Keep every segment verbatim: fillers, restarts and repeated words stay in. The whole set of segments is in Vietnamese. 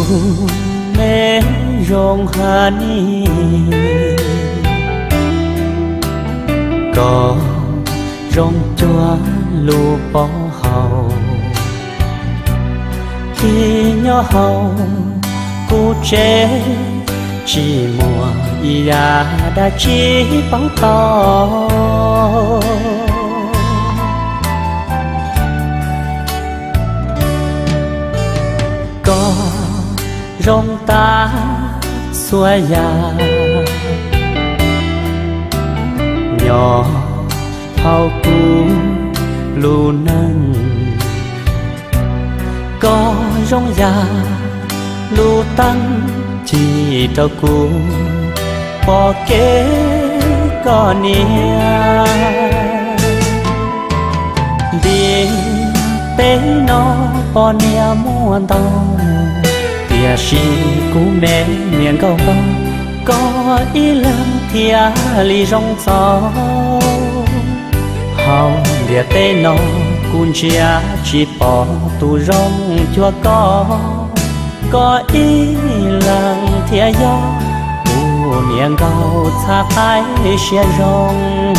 mẹ rong hà ni có rong choa lu bó hậu khi nhỏ hậu cô trẻ chỉ mùa ia đã chỉ bóng to có rong ta xua ya nhỏ hậu cú lu nâng có rong ya lu tăng chỉ trâu cú bỏ kế có nia đi tế nó bỏ nia muôn tàu tia si cú mẹ miệng câu bao có ý lần thia ly rong gió hầu địa tế nó cún chia chỉ bỏ tu rong chua có có ý lần thia gió u miệng câu xa thái xe rong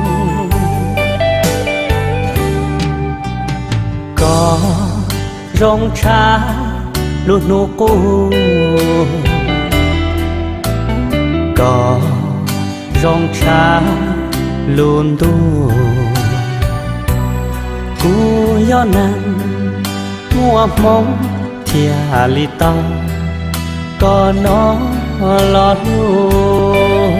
có rong cha luôn nụ cũ có rong cha luôn tu cú gió nắng mùa mong thia li tao có nó lót luôn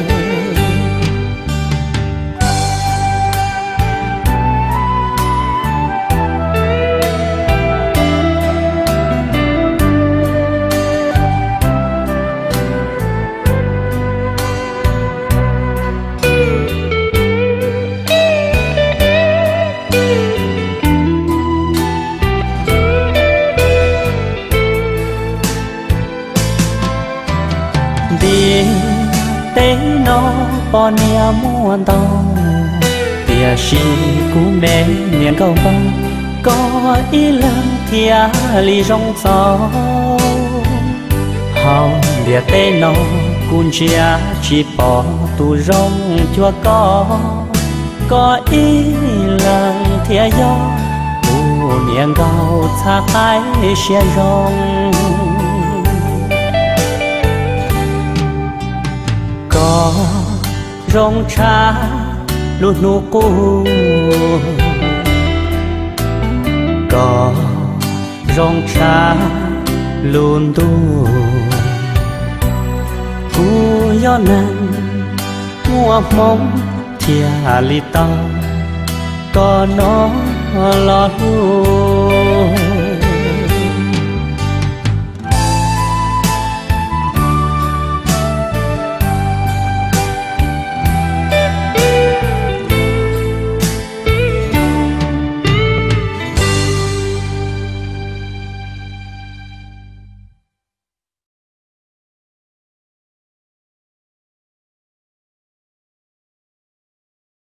đi tế nó bỏ nia muôn tàu tia si cú mẹ miệng câu bao có ý lần thia ly rong gió hầu địa tế nó cún chia chỉ bỏ tu rong chua có có ý lần thia gió u miệng câu xa thái xe rong có rong cha luôn nụ cũ có rong cha luôn tu cú gió nắng mùa mong thia li tao có nó lót luôn